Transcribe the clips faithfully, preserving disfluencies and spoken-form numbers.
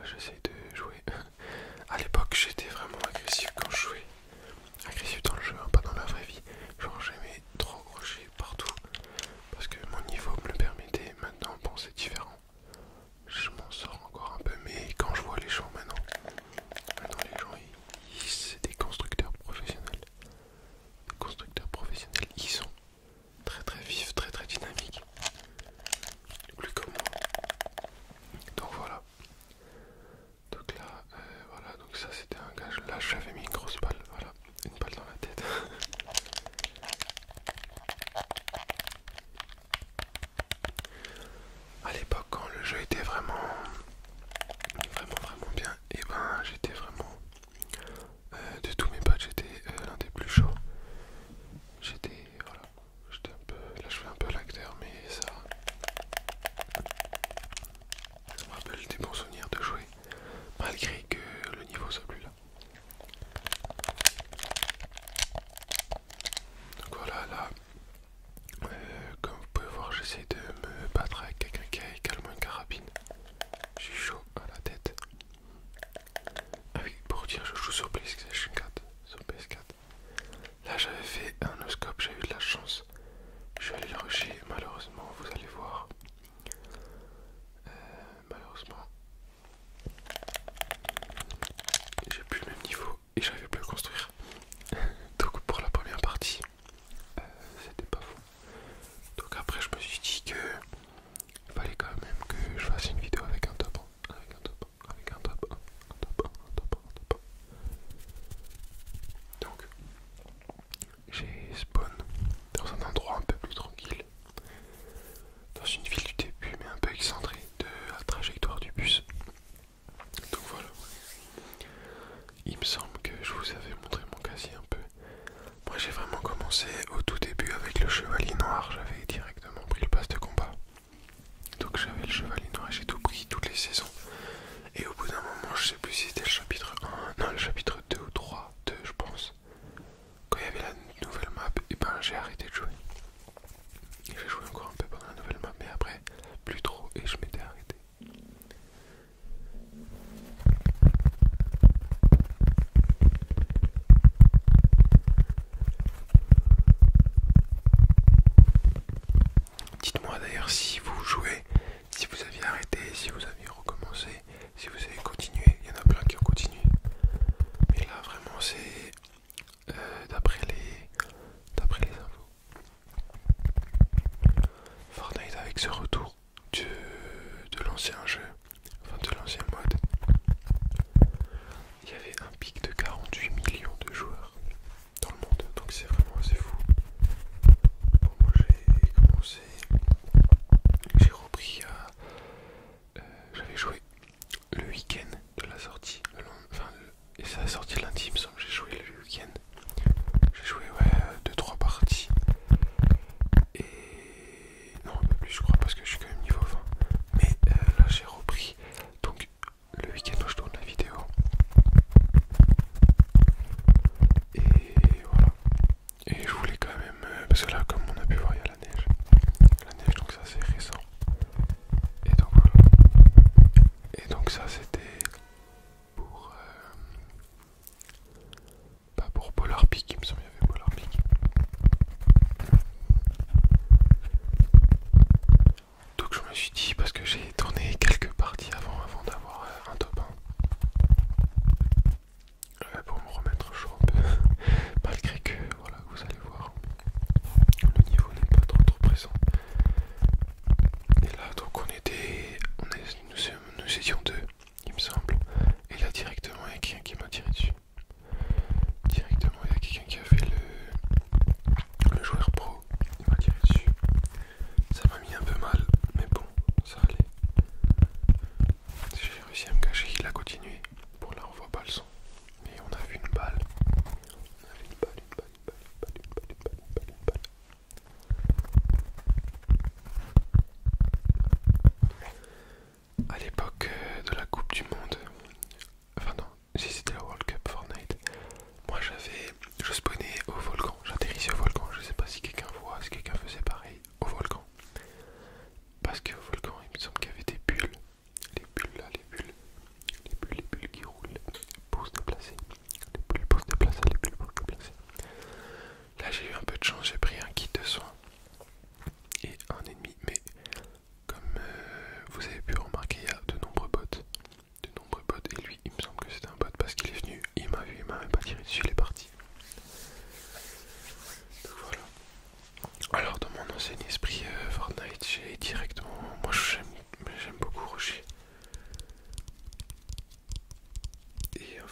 j'essaye de jouer. À l'époque, j'étais vraiment agressif quand je jouais. Agressif dans le jeu, hein, pas dans la vraie vie. Genre, j'aimais trop rusher partout. Parce que mon niveau me le permettait. Maintenant, bon, c'est différent. Je m'en sors encore un peu, mais quand je vois les gens maintenant, maintenant les gens, ils, ils- c'est des constructeurs professionnels. Des constructeurs professionnels, ils sont très très vifs, très très dynamiques. Plus comme moi. Donc voilà. Donc là, euh, voilà, donc ça c'était un gage. Là j'avais mis une grosse balle, voilà, une balle dans la tête. À l'époque, quand le jeu était vraiment, vraiment, vraiment bien, et ben j'étais vraiment, euh, de tous mes potes, j'étais euh, l'un des plus chauds. J'étais, voilà, j'étais un peu, là je fais un peu l'acteur, mais ça, ça me rappelle des bons souvenirs de jouer, malgré que le niveau soit plus là. Donc voilà, là, euh, comme vous pouvez voir, j'essaie de me battre avec quelqu'un qui a également une carabine. Je suis chaud à la tête. Ah oui, pour dire, je joue sur PlayStation quatre, sur P S quatre. Là, j'avais fait un no-scope, j'ai eu de la chance. Je suis allé le rusher, malheureusement, vous allez voir. Euh, malheureusement, j'ai plus le même niveau et j'arrivais plus à le construire. Donc pour la première partie, euh, c'était pas fou. Donc après, je me suis dit que il fallait quand même que je fasse une vidéo avec un top, avec un top, avec un top, un top, un top, un top. Donc j'ai spawn dans un endroit un peu plus tranquille, dans une ville du début mais un peu excentrée de la trajectoire du bus. Donc voilà. Il me semble que je vous avais montré mon casier un peu. Moi j'ai vraiment commencé au tout début avec le chevalier noir, j'avais directement pris le pass de combat. Donc j'avais le chevalier noir et j'ai tout pris, toutes les saisons. Et au bout d'un moment, je sais plus si c'était le chapitre un, non le chapitre deux ou trois, deux je pense. Quand il y avait la nouvelle map, et ben j'ai arrêté de jouer. Et j'ai joué encore un peu pendant la nouvelle map, mais après, plus trop, et je m'étais arrêté. Dites-moi d'ailleurs si vous jouez, si vous aviez arrêté, si vous aviez recommencé, si vous avez continué. Il y en a plein qui ont continué. Mais là vraiment c'est euh, d'après les d'après les infos. Fortnite avec ce retour de, de l'ancien jeu, enfin de l'ancien mode, il y avait un pic de quarante-huit millions de joueurs dans le monde, donc c'est vraiment assez fou. Bon, moi j'ai commencé, j'ai repris à... Euh, j'avais joué le week-end de la sortie, le lend- enfin, le- et ça a sorti lundi il me semble, j'ai joué le week-end. J'ai joué ouais deux trois parties. Et non un peu plus je crois parce que je suis quand même niveau vingt. Mais euh, là j'ai repris donc le week-end où je tourne la vidéo. Et voilà. Et je voulais quand même euh, parce que là comme on a pu voir il y a la neige. La neige donc ça c'est récent. Et donc voilà. Et donc ça c'était pour euh, pas pour Polar Peak, il me semble qu'il y avait Polar Peak. Donc je me suis dit, parce que j'ai tourné quelques parties avant, avant d'avoir euh, un top un, euh, pour me remettre chaud un peu, malgré que, voilà, vous allez voir, le niveau n'est pas trop trop présent. Et là, donc on était, on est, nous, nous étions deux,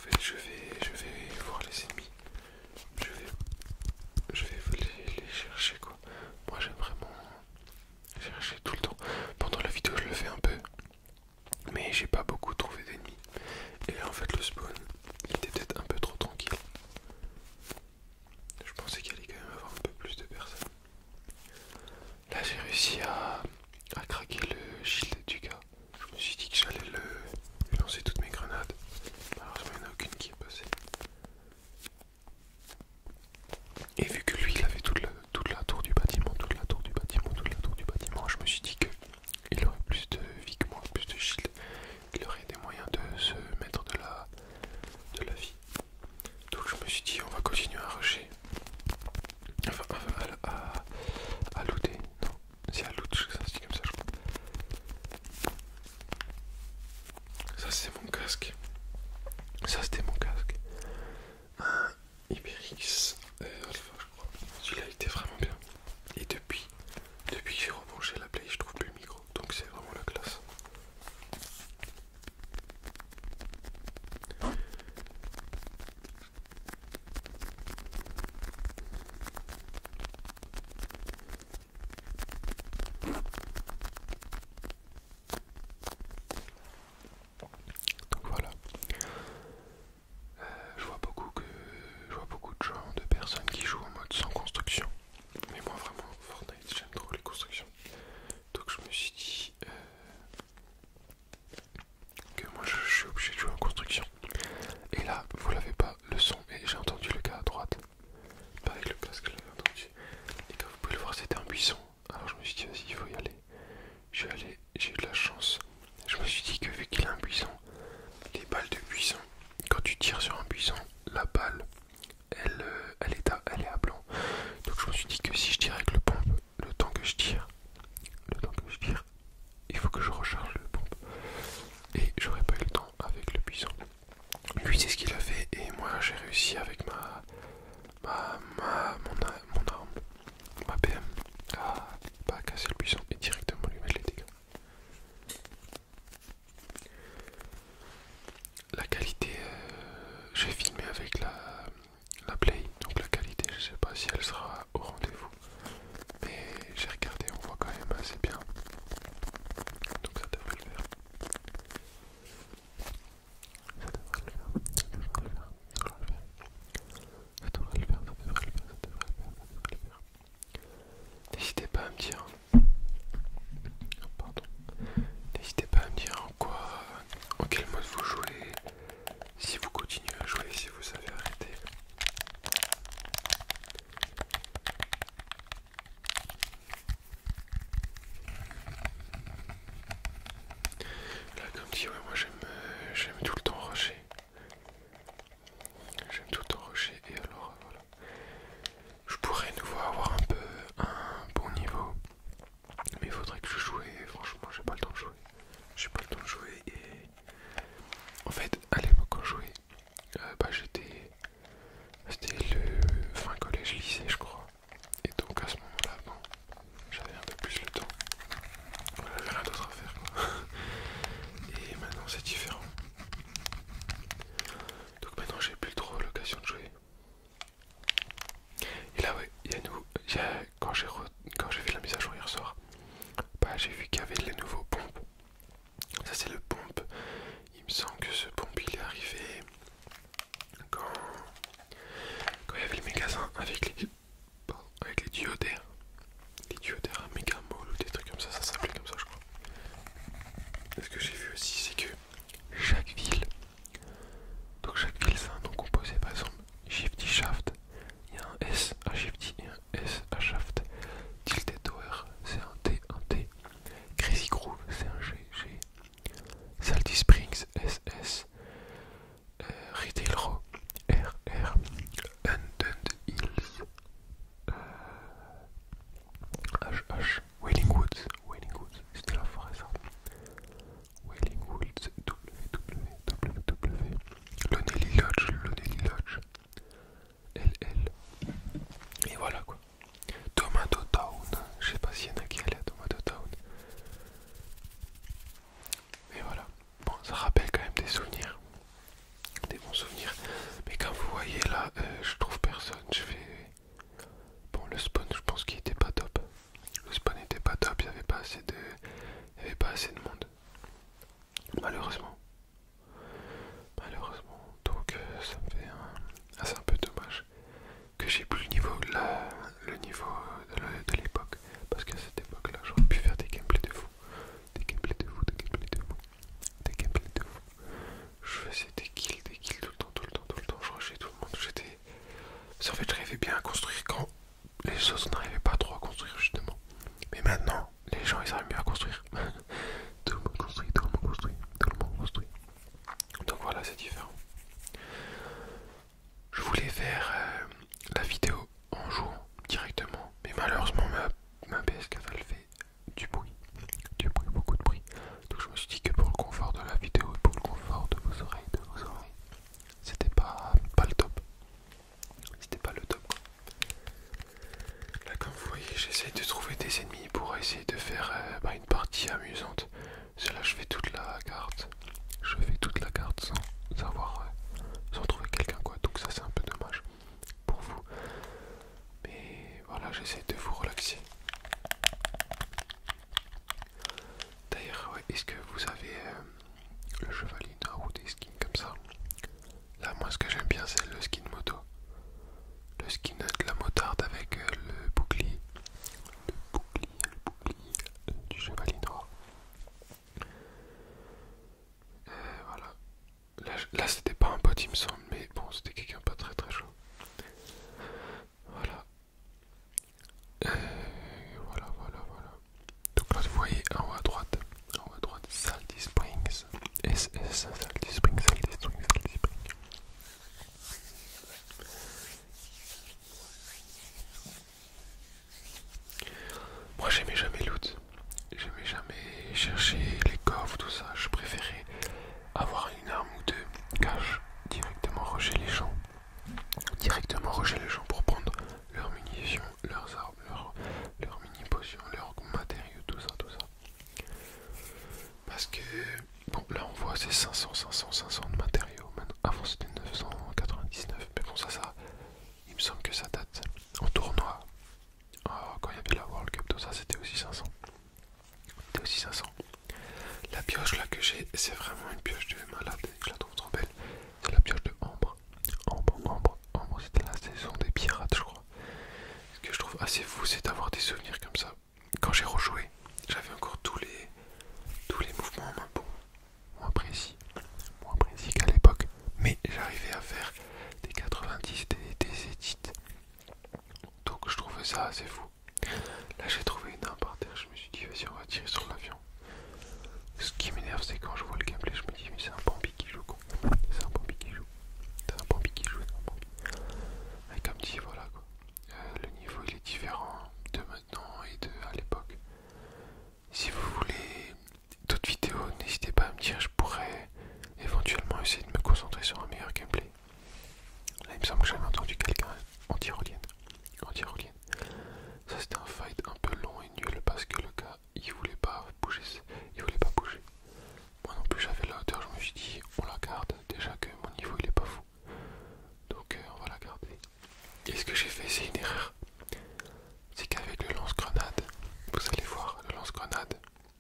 fait, je vais, je vais voir les ennemis. Je vais, je vais les, les chercher quoi. Moi j'aime vraiment chercher tout le temps. Pendant la vidéo je le fais un peu, mais j'ai pas beaucoup trouvé d'ennemis. Et là en fait le spawn il était peut-être un peu trop tranquille. Je pensais qu'il allait quand même avoir un peu plus de personnes. Là j'ai réussi à, à craquer le shield du gars. Je me suis dit que j'allais le lui lancer toutes mes grenades. Malheureusement il n'y en a aucune qui est passée. Et vu que lui il avait toute la, toute la tour du bâtiment, toute la tour du bâtiment, toute la tour du bâtiment, je me suis dit que il aurait plus de vie que moi, plus de shield. Il aurait des moyens de se mettre de la, de la vie. Donc je me suis dit on va continuer à rusher. Enfin, à, à, à looter. Non, c'est à loot, ça se dit comme ça je crois. Ça c'est mon casque. Ça c'était mon casque. Un HyperX euh, Alpha je crois. Celui-là était vraiment bien. Et depuis, depuis que j'ai rebranché la play, je trouve plus le micro. Donc c'est vraiment la classe. Donc voilà. Euh, je vois beaucoup que je vois beaucoup de gens, de personnes qui jouent en mode sans construction. Mais moi vraiment Fortnite j'aime trop les constructions. Donc je me suis dit euh, que moi je, je suis obligé de jouer en construction. Et là vous l'avez pas le son et j'ai entendu le gars à droite. Pareil le casque je l'avais entendu. Et comme vous pouvez le voir c'était un buisson. Alors je me suis dit vas-y il faut y aller. Je suis allé, j'ai eu de la chance. Je me suis dit que vu qu'il a un buisson, les balles de buisson, quand tu tires sur un buisson, la balle, elle, euh, elle, est, à, elle est à blanc. Donc je me suis dit que si je tire avec le pompe, le temps que je tire, le temps que je tire, il faut que je recharge le pompe. Et j'aurais pas eu le temps avec le buisson. Lui c'est ce qu'il a fait et moi j'ai réussi avec ma, ma, ma mon, mon arme, ma P M, à pas casser le buisson et directement lui mettre les dégâts. La qualité, euh, j'ai filmé avec la, la Play, donc la qualité je sais pas si elle sera au rendez-vous, mais j'ai regardé, on voit quand même assez bien, donc ça devrait le faire. Ça devrait le faire, ça devrait le faire, ça devrait le faire, ça devrait le faire, ça devrait le faire, ça devrait le faire, ça devrait le faire. N'hésitez pas à me dire, pardon, n'hésitez pas à me dire en quoi, en quel mode vous jouez. Si vous continuez à jouer, si vous avez arrêté. Là, comme dit, ouais, moi j'aime euh, j'aime tout le temps rusher. J'aime tout le temps rusher et alors voilà. Je pourrais à nouveau avoir un peu un bon niveau. Mais il faudrait que je joue et franchement j'ai pas le temps de jouer. J'ai pas le temps de jouer et en fait à l'époque quand je jouais, euh, bah j'étais. C'était le fin collège lycée je crois. Et donc à ce moment-là, bon, j'avais un peu plus le temps. J'avais rien d'autre à faire quoi. Et maintenant c'est différent. Donc maintenant j'ai plus trop l'occasion de jouer. Et là ouais, il y a nous. Y a, quand j'ai re, quand j'ai fait la mise à jour hier soir, bah j'ai vu qu'il y avait les nouveaux pompes. Ça c'est le pompe. Il me semble que ce pompe il est arrivé quand quand il y avait le magasin avec les pardon, avec les diodères. Les diodères à méga mall ou des trucs comme ça, ça s'appelait comme ça je crois. Et ce que j'ai vu aussi c'est que chaque ville, donc chaque ville c'est un nom composé, par exemple Shifty Shaft, il y a un S à Shifty et un S à Shaft. Tilted Tower c'est un T, un T. Crazy Groove c'est un G, G. Salty Springs S S. euh, Retail Row R R. Undone Hills faisais des kills, des kills tout le temps, tout le temps, tout le temps. Je rushais tout le monde. J'étais. En fait, j'arrivais bien à construire quand les autres n'arrivaient pas trop à construire, justement. Mais maintenant, les gens ils arrivent mieux à construire. Tout le monde construit, tout le monde construit, tout le monde construit. Donc voilà, c'est différent. Je voulais faire euh, la vidéo en jouant directement, mais malheureusement ma, ma P S quatre elle fait du bruit, du bruit, beaucoup de bruit. Donc je me suis dit que pour le confort de la vidéo et pour le confort de vos oreilles, de vos oreilles, c'était pas, pas le top. C'était pas le top quoi. Là comme vous voyez, j'essaye de trouver des ennemis pour essayer de faire euh, bah, une partie amusante. Parce que là je fais toute la carte, je fais toute la carte sans avoir, euh, sans trouver quelqu'un quoi. Donc ça c'est un peu dommage pour vous. Mais voilà, j'essaie de vous relaxer. D'ailleurs, ouais, est-ce que vous avez euh, le chevalier noir ou des skins comme ça? Là, moi, ce que j'aime bien, c'est le skin moto. Le skin de la motarde avec euh, le bouclier. Le bouclier, le bouclier euh, du chevalier noir. Euh, voilà. Là, là c'était pas un bot, il me semble, mais bon, c'était quelqu'un pas très très chaud. Voilà. Euh, voilà, voilà, voilà. Donc là, vous voyez en haut à droite, en haut à droite, Salty Springs. S S, Salty Springs, Salty Springs, Salty Springs. Moi, j'aimais jamais loot. J'aimais jamais chercher les coffres, tout ça. Je préférais avoir une arme ou deux cache, directement rusher les gens. Directement rusher les gens pour prendre leurs munitions, leurs armes, leurs, leurs mini-potions, leurs matériaux, tout ça, tout ça. Parce que, bon, là on voit c'est cinq cents, cinq cents, cinq cents de matériaux. Maintenant, avant c'était neuf cent quatre-vingt-dix-neuf, mais bon, ça, ça, il me semble que ça date. En tournoi, oh, quand il y avait la World Cup, tout ça, c'était aussi cinq cents. C'était aussi cinq cents. La pioche là que j'ai, c'est vraiment une pioche de malade, je la trouve trop belle. C'est la pioche de Ambre. Ambre, Ambre, Ambre, c'était la saison des pirates, je crois. Ce que je trouve assez fou, c'est d'avoir des souvenirs comme ça. Quand j'ai rejoué, j'avais encore tous les tous les mouvements en main. Bon, moins précis, moins précis qu'à l'époque, mais j'arrivais à faire des quatre-vingt-dix, des, des edits. Donc je trouvais ça assez fou. Là j'ai trouvé une arme par terre, je me suis dit vas-y on va tirer sur l'avion. Ce qui m'énerve c'est quand je vois le gameplay, je me dis mais c'est un Bambi qui joue quoi. C'est un Bambi qui joue. C'est un Bambi qui joue, c'est un Bambi. Et comme dit voilà quoi. Euh, le niveau il est différent de maintenant et de à l'époque. Si vous voulez d'autres vidéos, n'hésitez pas à me dire, je pourrais éventuellement essayer de me concentrer sur un meilleur gameplay. Là il me semble que j'avais entendu quelqu'un en tyrolienne. En tyrolienne. Ça c'était un fight un peu long et nul parce que le gars il voulait pas bouger. Il voulait pas bouger. Moi non plus j'avais la hauteur, je me suis dit on la garde, déjà que mon niveau il est pas fou. Donc euh, on va la garder. Et ce que j'ai fait c'est une erreur. C'est qu'avec le lance-grenade, vous allez voir le lance-grenade.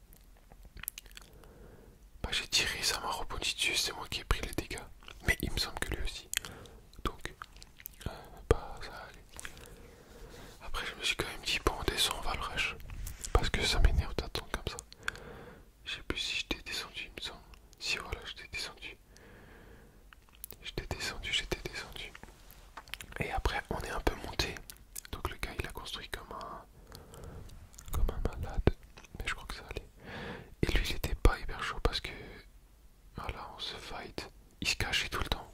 Bah j'ai tiré, ça m'a rebondi dessus, c'est moi qui ai pris les dégâts. Mais il me semble que lui aussi. Donc, euh, bah ça allait. Après je me suis quand même dit, bon on descend, on va le rush. Parce que ça m'énerve d'attendre comme ça. Je sais plus si j'étais descendu, il me semble. Si voilà, j'étais descendu. J'étais descendu, j'étais descendu. Et après on est un peu monté. Donc le gars il a construit comme un... Comme un malade. Mais je crois que ça allait. Et lui il était pas hyper chaud parce que... Voilà, on se fight. Il se cachait tout le temps.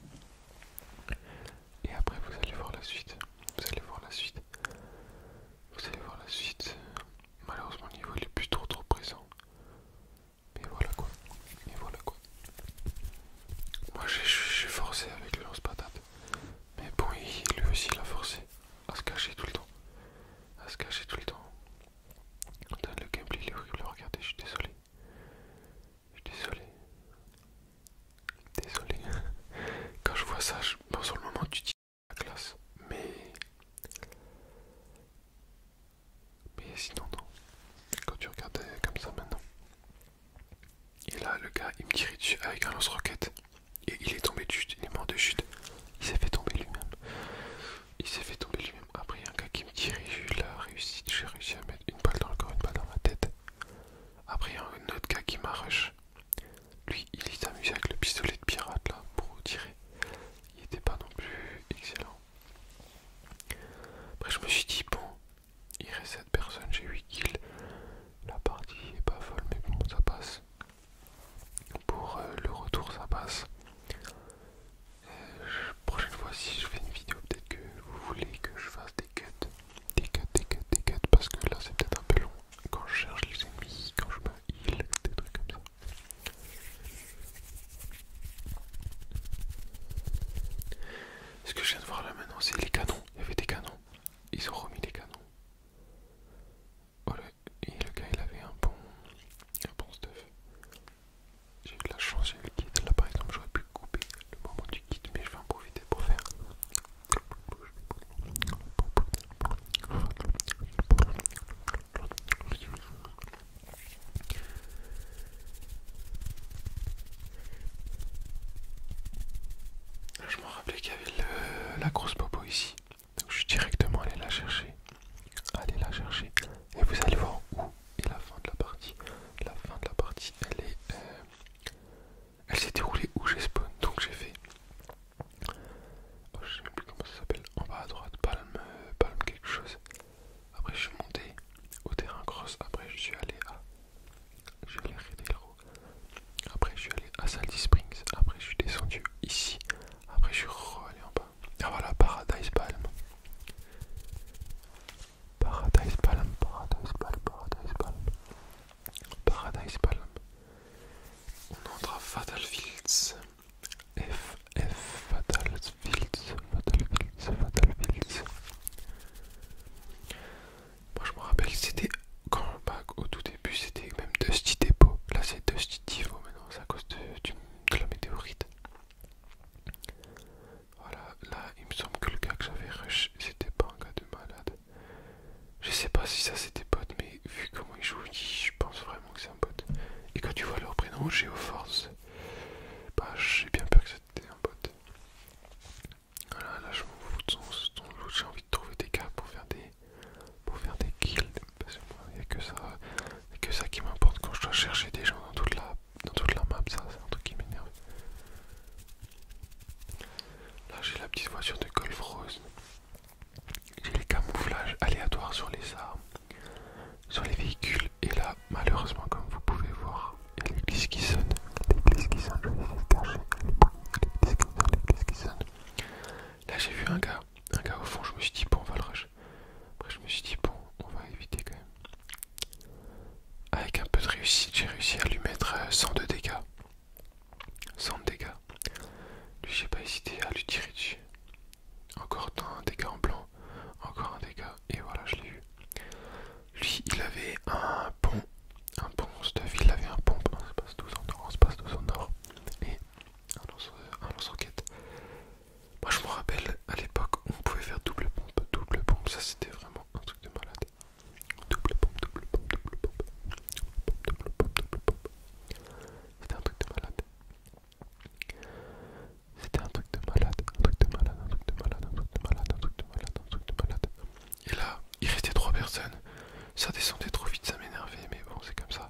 Et après vous allez voir la suite. Vous allez voir la suite. Vous allez voir la suite. Malheureusement le niveau il est plus trop trop présent. Mais voilà quoi. Mais voilà quoi. Moi j'ai forcé avec le lance-patate. Mais bon, il, lui aussi il a forcé à se cacher tout le temps. À se cacher tout le temps. Le gameplay il est horrible, regardez, je suis désolé. Je suis désolé. Désolé. Quand je vois ça, je... bon, sur le moment tu dis la classe. Mais... Mais sinon non. Quand tu regardes comme ça maintenant. Et là le gars il me tirait dessus avec un lance-roquette. Et il est tombé de chute, il est mort de chute. Il s'est fait tomber lui-même. Il s'est fait tomber lui-même. Après il y a un gars qui me tirait, j'ai eu la réussite. J'ai réussi à mettre une balle dans le corps, une balle dans la tête. Après il y a un autre gars qui m'a rush. Lui il s'est amusé avec le pistolet de pirate là. Ce que je viens de voir là maintenant, c'est les canons. Il y avait des canons. Ils ont remis les canons. Voilà. Et le gars, il avait un bon, un bon stuff. J'ai eu de la chance, j'ai eu le kit. Là, par exemple, j'aurais pu couper le moment du kit, mais je vais en profiter pour faire. Je me rappelais qu'il y avait le, la grosse popo ici. Donc je suis directement allé la chercher. Allez la chercher. Et vous allez voir où est la fin de la partie. La fin de la partie, elle est... Euh, elle s'est déroulée où j'ai spawn. Donc j'ai fait... Oh, je sais même plus comment ça s'appelle. En bas à droite, palme, palme quelque chose. Après je suis monté au terrain cross. Après je suis allé à... Je suis allé à Red Hero. Après je suis allé à Salty Springs. Après je suis descendu ici. Après je suis re-allé en bas. Ah voilà, Paradise Palm. Paradise Palm, Paradise Palm, Paradise Palm. Paradise Palm. On entre à Fatal Fields. F, F, Fatal Fields, Fatal Fields, Fatal Fields. Moi je me rappelle, c'était quand bah, au tout début, c'était même Dusty Depot. Là c'est Dusty Divo maintenant, c'est à cause de, du, de la météorite. Voilà, là il me semble que le gars que j'avais rush, c'était pas un gars de malade. Je sais pas si ça c'était bot, mais vu comment il joue, je pense vraiment que c'est un bot. Et quand tu vois leur prénom, Geoforce, bah j'ai bien peur que c'était un bot. Voilà, là je m'en fous de son, son loot, j'ai envie de trouver des gars pour faire des pour faire des kills. Parce que moi, il n'y a que ça, y a que ça qui m'importe quand je dois chercher des gens dans toute la, dans toute la map, ça c'est un truc qui m'énerve. Là j'ai la petite voiture de Golf Rose. J'ai les camouflages aléatoires sur les armes, sur les véhicules, et là malheureusement comme vous pouvez voir, il y a l'église qui sonne, l'église qui sonne, je vais essayer de cacher, l'église qui sonne, l'église qui sonne. Là j'ai vu un gars, un gars au fond, je me suis dit bon on va le rush. Après je me suis dit bon on va éviter quand même. Avec un peu de réussite j'ai réussi à lui mettre cent deux dégâts. cent dégâts. Lui j'ai pas hésité à lui tirer dessus. Encore un dégât en blanc, encore un dégât, et voilà je l'ai eu. Lui il avait un pont, un pont stuff, il avait un pont, un espace douze en or, un espace douze en or, et un lance, un lance-roquette. Moi je me rappelle à l'époque on pouvait faire double pompe, double pompe, ça c'était vraiment un truc de malade. Double pompe, double pompe, double pompe, double pompe, double pompe. C'était un truc de malade. C'était un truc de malade, un truc de malade, un truc de malade, un truc de malade, un truc de malade, un truc de malade. Et là, il restait trois personnes. Ça descendait trop vite, ça m'énervait, mais bon, c'est comme ça.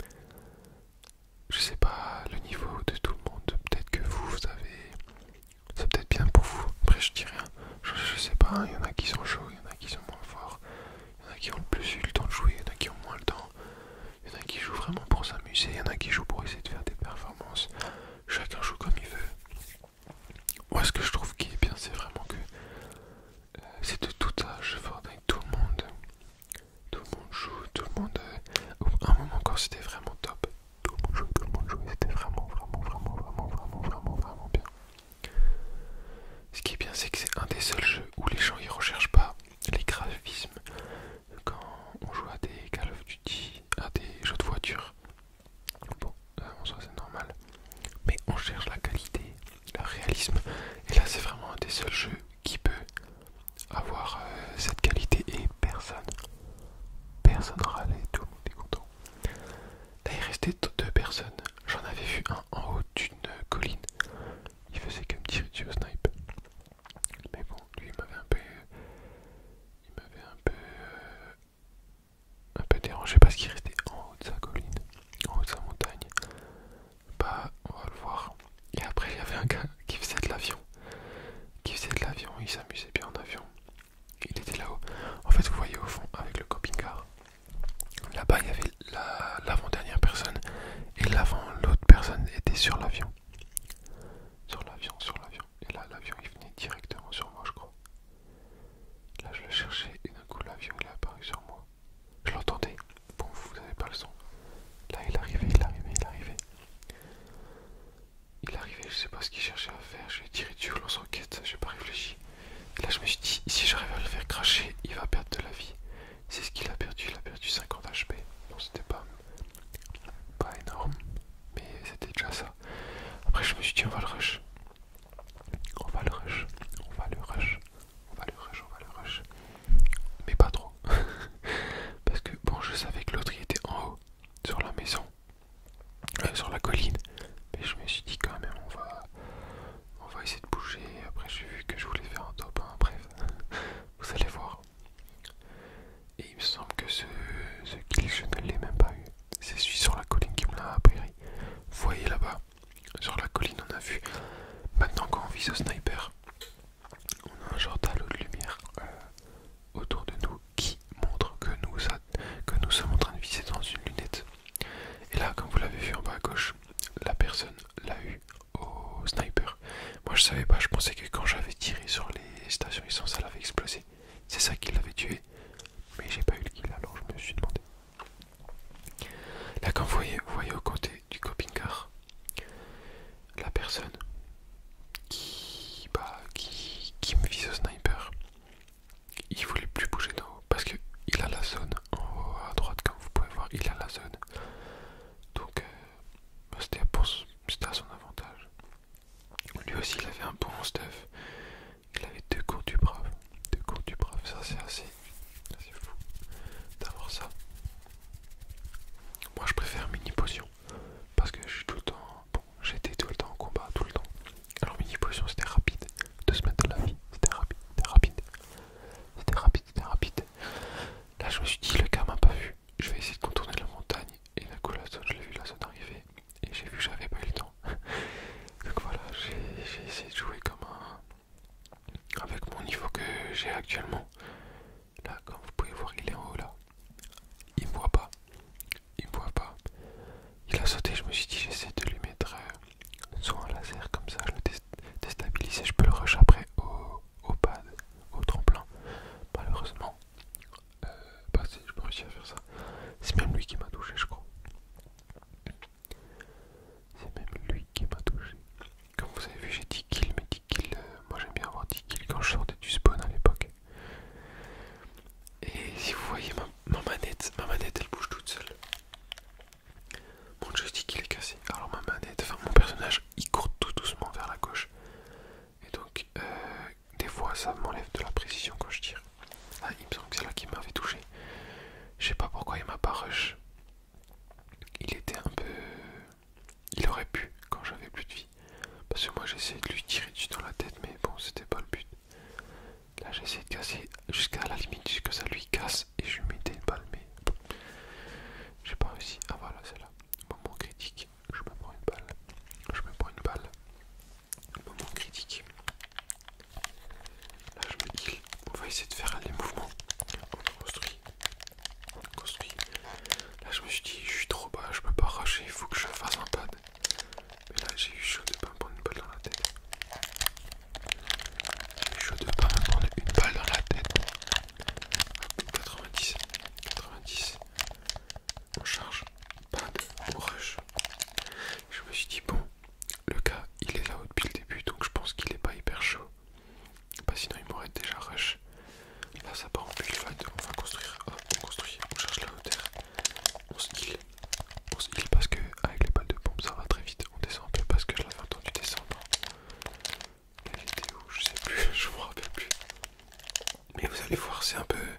Je sais pas le niveau de tout le monde. Peut-être que vous, vous avez... C'est peut-être bien pour vous. Après, je dis rien. Je, je sais pas, il y en a qui sont chauds, il y en a qui sont moins forts. Il y en a qui ont le plus eu le temps de jouer, il y en a qui ont moins le temps. Il y en a qui jouent vraiment pour s'amuser, il y en a qui jouent pour essayer de faire des performances. Chacun joue comme il veut. Moi, ce que je trouve qui est bien, c'est vraiment que euh, c'est de tout âge, Fortnite, tout le monde, tout le monde joue, tout le monde. Euh, à un moment quand c'était vraiment top, tout le monde joue, tout le monde joue, c'était vraiment, vraiment, vraiment, vraiment, vraiment, vraiment, vraiment bien. Ce qui est bien, c'est que c'est un des seuls jeux où les gens ils recherchent pas les graphismes quand on joue à des Call of Duty, à des jeux de voiture. Bon, euh, en soi c'est normal, mais on cherche la qualité, le réalisme, et là c'est vraiment un des seuls jeux qui peut avoir euh, cette qualité et personne, personne râlait, tout le monde est content. Là il restait deux personnes, j'en avais vu un en haut d'une colline, il faisait que me tirer dessus au snipe, mais bon lui il m'avait un peu, il m'avait un peu, euh, un peu dérangé parce qu'il restait en haut de sa colline, en haut de sa montagne. Bah on va le voir. Et après il y avait un gars qui faisait de l'avion, qui faisait de l'avion, il s'amusait bien en avion. Il était là-haut. En fait vous voyez au fond avec le camping-car, là-bas il y avait la, l'avant-dernière personne et l'avant l'autre personne était sur l'avion. Sur l'avion, sur l'avion. Et là l'avion il venait directement sur moi je crois. Là je le cherchais et d'un coup l'avion il est apparu sur moi. Je l'entendais. Bon vous n'avez pas le son. Là il arrivait, il arrivait, il arrivait. Il arrivait, je sais pas ce qu'il cherchait à faire, je lui ai tiré dessus au lance-roquette, j'ai pas réfléchi. là je me suis dit, si j'arrive à le faire cracher, il va perdre de la vie. C'est ce qu'il a perdu, il a perdu cinquante H P. Bon, c'était pas, pas énorme, mais c'était déjà ça. Après je me suis dit, on va le rush. On va le rush, on va le rush, on va le rush, on va le rush. Mais pas trop. Parce que bon, je savais que l'autre il était en haut, sur la maison, euh, sur la colline. Mais je me suis dit quand même, on va, on va essayer de bouger. Après j'ai vu que je voulais faire un top un, bref. Vous allez voir. Et il me semble que ce, ce kill, je ne l'ai même pas eu. C'est celui sur la colline qui me l'a appris. Vous voyez là-bas, sur la colline, on a vu. Maintenant, quand on vise au sniper, on a un genre d'halo de lumière euh, autour de nous qui montre que nous, ça, que nous sommes en train de viser dans une lunette. Et là, comme vous l'avez vu en bas à gauche, la personne l'a eu au sniper. Moi, je savais pas, je pensais que quand j'avais tiré sur les stations essence, ça l'avait explosé. C'est ça qui l'avait tué. Mais j'ai pas eu le kill, alors je me suis demandé. Là, quand vous voyez, vous voyez au côté du camping-car, la personne qui, bah, qui, qui me vise au sniper, il voulait plus bouger d'en haut parce que il a la zone en haut à droite, comme vous pouvez voir, il a la zone. Donc, euh, bah, c'était à son avantage. Lui aussi, il avait un bon stuff. Il avait deux cours du brave. Deux cours du brave, ça c'est assez, assez fou d'avoir ça. Moi je préfère mini potion parce que je suis tout le temps, bon, j'étais tout le temps en combat, tout le temps. Alors mini potion c'était rapide, deux semaines de la vie, c'était rapide, c'était rapide, c'était rapide, c'était rapide. Là je me suis dit le gars m'a pas vu, je vais essayer de contourner la montagne et la coup la zone, je l'ai vu la zone arriver et j'ai vu que j'avais pas eu le temps. Donc voilà, j'ai essayé de jouer comme un, avec mon niveau que j'ai actuellement. Là comme vous pouvez voir il est en haut là, il me voit pas. Il me voit pas. Il a sauté, je me suis dit j'essaie de lui mettre euh, soit un laser comme ça, je le déstabilise et je peux le rush après au, au pad, au tremplin. Malheureusement, euh, bah si je peux réussir à faire ça. C'est même lui qui m'a touché je crois. C'est même lui qui m'a touché. Comme vous avez vu j'ai dix kills, mais dix kills, euh, moi j'aime bien avoir dix kills quand je sortais du spawn à l'époque. Et si vous voyez ma, ma manette, ma manette elle bouge toute seule. Mon joystick il est cassé, alors ma manette, enfin mon personnage il court tout doucement vers la gauche. Et donc euh, des fois ça m'enlève de la précision quand je tire. Ah il me semble que c'est là qu'il m'avait touché. Je sais pas pourquoi il m'a pas rush. Il était un peu... Il aurait pu quand j'avais plus de vie. Parce que moi j'essayais de lui tirer dessus dans la tête mais bon c'était pas le but. Là j'essaie de casser jusqu'à la limite, jusqu'à ça lui casse et je lui mettais une balle mais j'ai pas réussi. Ah voilà c'est là. Moment critique, je me prends une balle. Je me prends une balle. Moment critique. Là je me heal. On va essayer de faire les mouvements. On construit. On construit. Là je me suis dit je suis trop bas, je peux pas rusher, il faut que je fasse un pad. Mais là j'ai eu chaud de pas me prendre une balle dans la tête. J'ai eu chaud de pas me prendre une balle dans la tête. quatre-vingt-dix. quatre-vingt-dix. On charge. Pad. On rush. Je me suis dit bon, le gars il est là-haut depuis le début donc je pense qu'il est pas hyper chaud. Bah sinon il m'aurait déjà rush. Là ça part en build fight, on va construire. Hop, on construit, on cherche la hauteur. On se heal. On se heal parce que avec les balles de pompe ça va très vite. On descend un peu parce que je l'avais entendu descendre. Là il était où? Je sais plus, je me rappelle plus. Mais vous allez voir c'est un peu